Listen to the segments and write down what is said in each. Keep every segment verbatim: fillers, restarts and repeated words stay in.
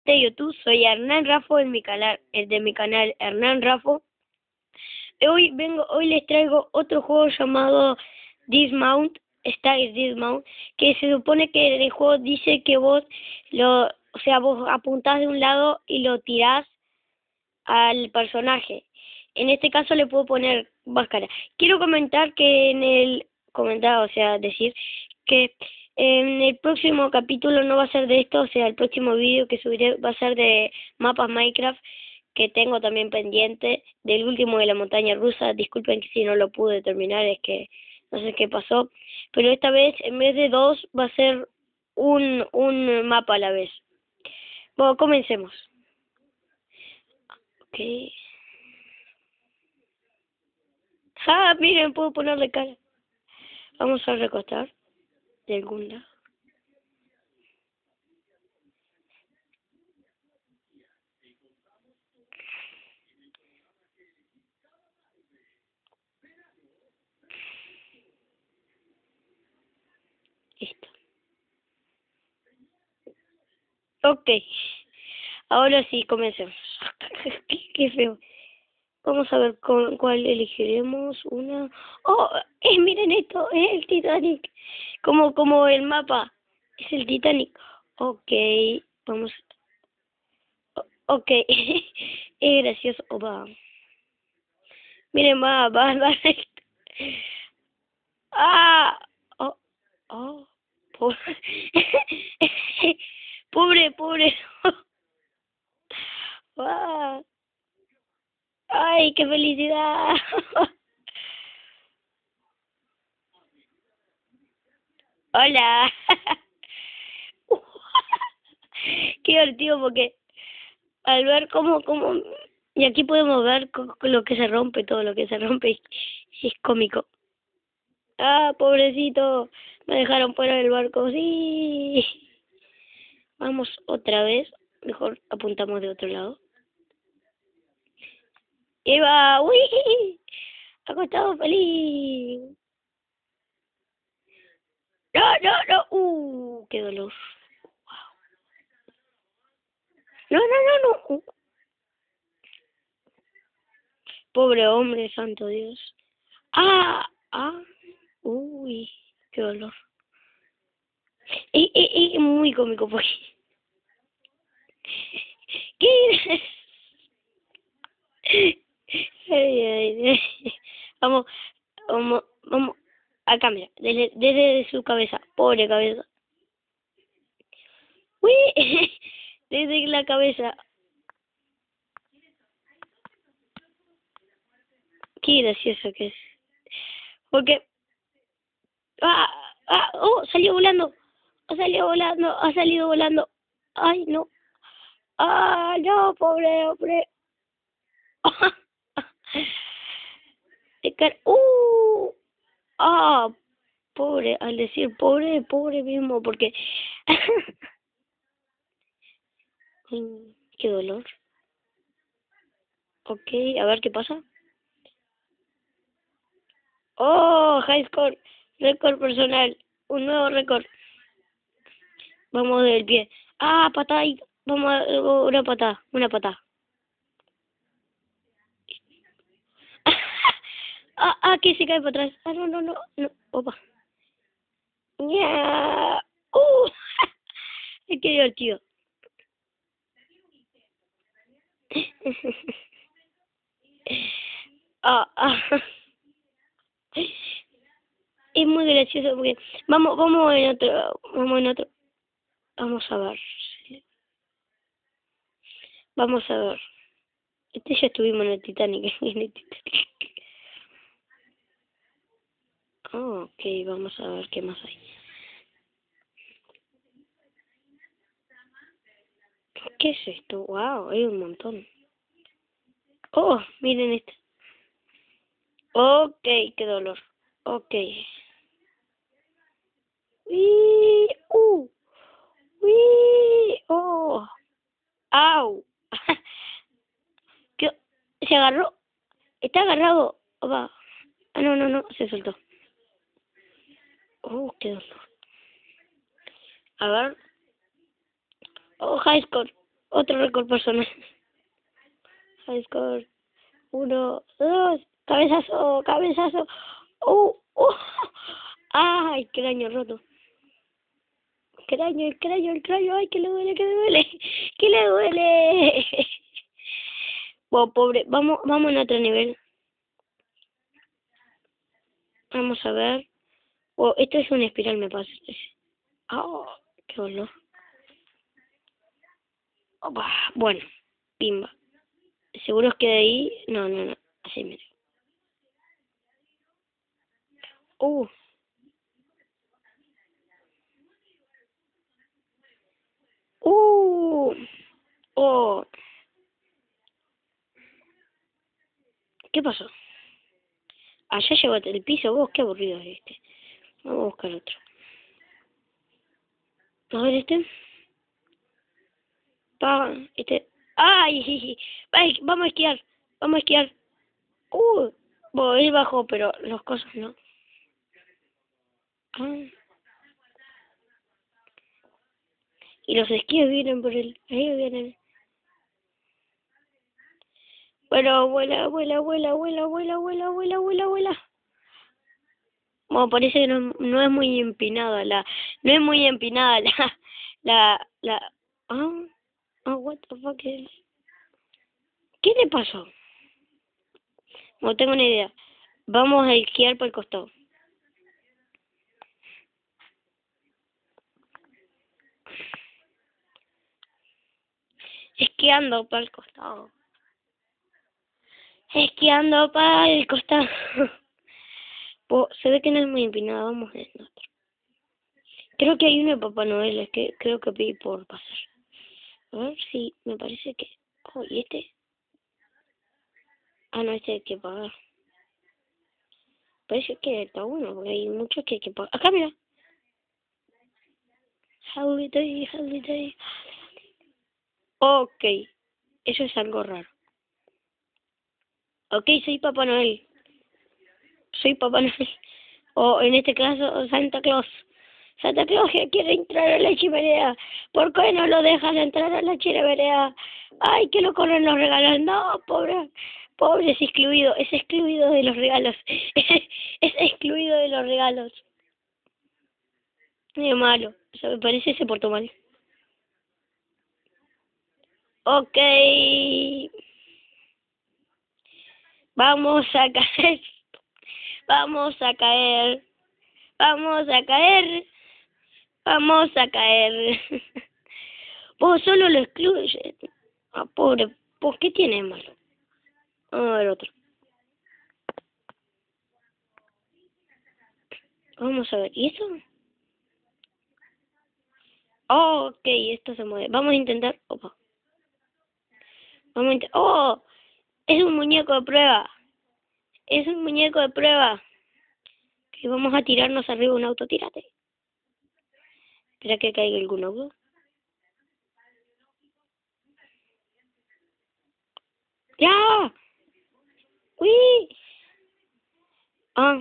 de YouTube. Soy Hernán Rafo, en mi canal, el de mi canal Hernán Rafo. Hoy vengo, hoy les traigo otro juego llamado Dismount, Star Dismount, que se supone que en el juego dice que vos lo, o sea, vos apuntás de un lado y lo tirás al personaje. En este caso le puedo poner máscara. Quiero comentar que en el comentar, o sea, decir que en el próximo capítulo no va a ser de esto, o sea, el próximo vídeo que subiré va a ser de mapas Minecraft, que tengo también pendiente, del último de la montaña rusa. Disculpen que si no lo pude terminar, es que no sé qué pasó, pero esta vez en vez de dos va a ser un, un mapa a la vez. Bueno, comencemos. Ok. Ah, miren, puedo ponerle cara. Vamos a recostar de algún lado. Listo. Ok. Ahora sí, comencemos. qué, qué feo. Vamos a ver con cuál elegiremos. Una. Oh, eh, miren esto, es el Titanic. Como, como el mapa. Es el Titanic. Ok, vamos. o- Ok, es gracioso. Oh, va. Miren, va, va, va. Ah, oh, oh, pobre, pobre, pobre. Ah, ay, qué felicidad. Hola. Qué divertido porque al ver cómo, cómo, y aquí podemos ver co- co- lo que se rompe, todo lo que se rompe, y y es cómico. Ah, pobrecito, me dejaron fuera del barco, sí. Vamos otra vez, mejor apuntamos de otro lado. Eva, uy, acostado feliz. No, no, no, uh, qué dolor. No, no, no, no. Uh, pobre hombre, santo Dios. Ah, ah, uy, qué dolor. Es, es, es muy cómico porque... ¿Qué? Ay, ay, ay. Vamos, vamos, vamos. Acá, mira, desde, desde su cabeza, pobre cabeza. Uy, desde la cabeza. Qué gracioso que es. Porque, ah, ah, oh, salió volando. Ha salido volando, ha salido volando. Ay, no. Ah, no, pobre hombre. De car- uh, ah, pobre, al decir pobre, pobre mismo, porque... Mm, qué dolor. Ok, a ver qué pasa. Oh, high score, récord personal, un nuevo récord. Vamos del pie. Ah, patada, y- vamos a una patada, una patada. ah, ah, que se cae para atrás. Ah, no, no, no, no, opa. ¡Ya! ¡Uh! Qué divertido. ah, ah. Es muy gracioso porque vamos, vamos en otro, vamos en otro. Vamos a ver. Vamos a ver. Este ya estuvimos en el Titanic. En el Titanic. Oh, ok, vamos a ver qué más hay. ¿Qué es esto? Wow, hay un montón. Oh, miren este. Ok, qué dolor. Ok. Uy, uh, uy, oh, au. ¿Qué? Se agarró. Está agarrado. Va. Ah, no, no, no, se soltó. Oh, qué dolor. A ver. Oh, high score. Otro récord personal. High score. Uno, dos, cabezazo, cabezazo. ¡Uh! ¡Uh! ¡Ay, cráneo roto! Cráneo, el cráneo, el cráneo. ¡Ay, que le duele, que le duele! ¡Que le duele! Bueno, pobre. Vamos, vamos en otro nivel. Vamos a ver. Oh, esto es una espiral, me pasa. Oh, qué dolor. Opa, bueno, pimba. ¿Seguro que de ahí? No, no, no. Así me. Uh. Uh. Oh. ¿Qué pasó? Allá llegó el piso, vos, qué aburrido es este. Vamos a buscar otro. A ver este. Pa, este. ¡Ay! Ay, vamos a esquiar. Vamos a esquiar. Uh. Bueno, él bajó, pero los cosas no. Ah. Y los esquíes vienen por él. Ahí vienen. Bueno, vuela, vuela, vuela, vuela, vuela, vuela, vuela, vuela, vuela. Bueno, parece que no, no es muy empinada la, no es muy empinada la, la, la, ah, ah, what the fuck is, ¿qué le pasó? No tengo ni idea. Vamos a esquiar por el costado. Esquiando para el costado. Esquiando para el costado. Pues, se ve que no es muy empinada, vamos a ver otro. Creo que hay uno de Papá Noel, es que creo que pedí por pasar. A ver si me parece que... Oh, ¿y este? Ah, no, este hay que pagar. Parece que está bueno, porque hay muchos que hay que pagar. Acá, mira. Holiday, holiday. Ok, eso es algo raro. Ok, soy Papá Noel. Soy Papá Noel. O en este caso, Santa Claus. Santa Claus que quiere entrar a la chimenea. ¿Por qué no lo dejan entrar a la chimenea? Ay, que lo corren los regalos. No, pobre. Pobre, es excluido. Es excluido de los regalos. Es excluido de los regalos. Qué malo. O sea, me parece que se portó mal. Ok. Vamos a caer. Vamos a caer. Vamos a caer. Vamos a caer. Vos solo lo excluyes. Ah, pobre. ¿Por qué tiene de malo? Vamos a ver otro. Vamos a ver. ¿Y eso? Oh, ok, esto se mueve. Vamos a intentar. Opa. Vamos a intentar. ¡Oh! Es un muñeco de prueba. Es un muñeco de prueba. Que vamos a tirarnos arriba de un auto. Tírate. Espera que caiga algún auto. ¡Ya! ¡Uy! Ah.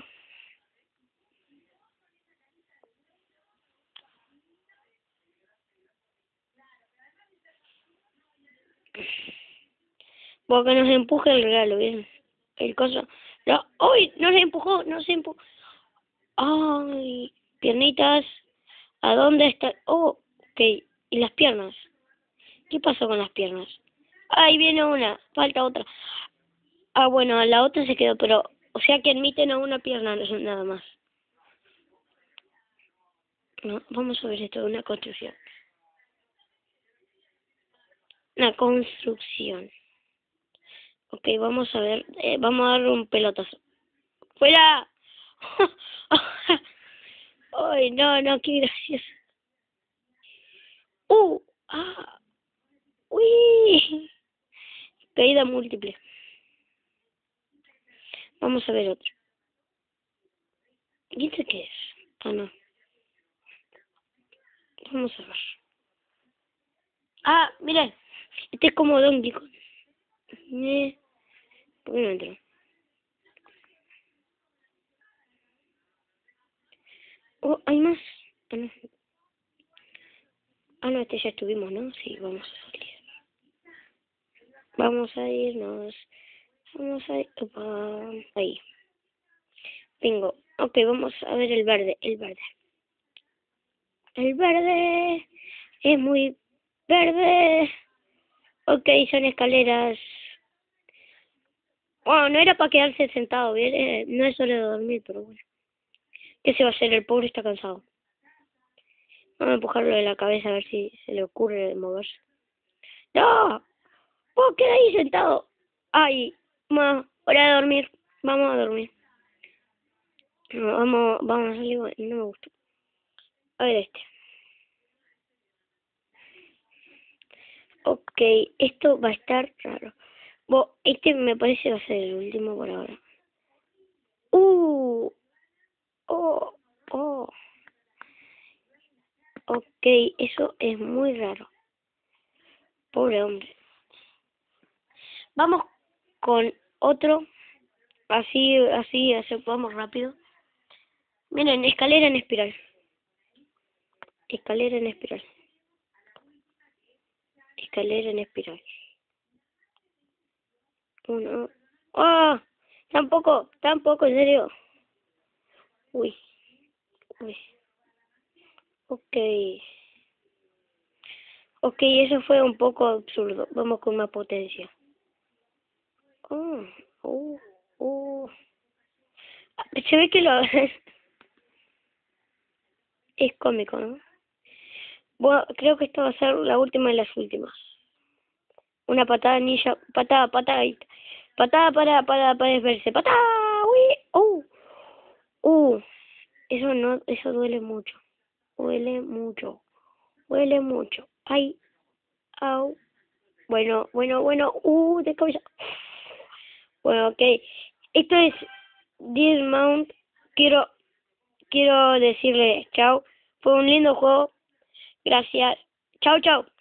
Porque nos empuje el regalo, ¿bien? El coso. No, ¡uy! No se empujó, no se empujó. Ay, piernitas. ¿A dónde está? Oh, ok. ¿Y las piernas? ¿Qué pasó con las piernas? Ahí viene una, falta otra. Ah, bueno, la otra se quedó, pero, o sea que admiten a una pierna, no, nada más. No, vamos a ver esto, una construcción. Una construcción. Ok, vamos a ver, eh, vamos a dar un pelotazo. ¡Fuera! Ay, no, no, qué gracioso. ¡Uh! ¡Ah! ¡Uy! Caída múltiple. Vamos a ver otro. ¿Y este qué es? Ah, no. Vamos a ver. Ah, mira. Este es como Donkey Kong. Eh, ¿por qué no entró? Oh, hay más. Ah, no. Ah, no, este ya estuvimos, ¿no? Sí, vamos a salir. Vamos a irnos. Vamos a ir. Opa, ahí. Bingo. Ok, vamos a ver el verde. El verde. El verde es muy verde. Ok, son escaleras. Bueno, no era para quedarse sentado, ¿bien? Eh, no es hora de dormir, pero bueno. ¿Qué se va a hacer? El pobre está cansado. Vamos a empujarlo de la cabeza a ver si se le ocurre moverse. ¡No! ¡Vos quedá ahí sentado! ¡Ay! Ma, hora de dormir. Vamos a dormir. No, vamos, vamos a salir. No me gustó. A ver este. Ok, esto va a estar raro. Bo, este me parece va a ser el último por ahora. ¡Uh! ¡Oh! ¡Oh! Ok, eso es muy raro. Pobre hombre. Vamos con otro. Así, así, así, vamos rápido. Miren, escalera en espiral. Escalera en espiral. Escalera en espiral. Uno. ¡Ah! Tampoco, tampoco, en serio. Uy, uy. Ok. Ok, eso fue un poco absurdo. Vamos con más potencia. Oh, oh, oh. Se ve que lo... es cómico, ¿no? Bueno, creo que esta va a ser la última de las últimas. Una patada ninja, patada, patada, patada para, para, para desverse, patada, uy, uh, uh, eso no, eso duele mucho, duele mucho, duele mucho, ay, au, bueno, bueno, bueno, uh, de cabeza, bueno, ok, esto es Dismount, quiero, quiero decirle chao, fue un lindo juego, gracias, chao, chao.